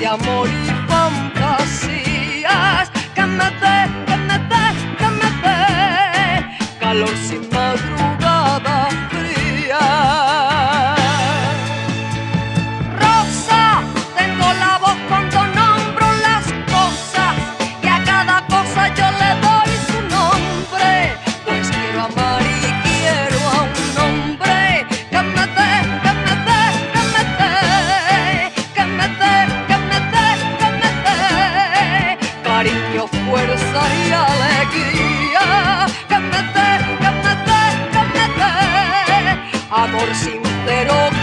amor y fantasías, que me dé, que me dé, que me dé calor sin madrugada fría. Rosa, tengo la voz cuando nombro las cosas y a cada cosa yo le doy su nombre, pues quiero amar y quiero a un hombre que me dé, que me dé, que me dé, que me dé, que me dé, que me dé cariño, fuerza y alegría, que me dé, que me dé, que me dé amor sincero.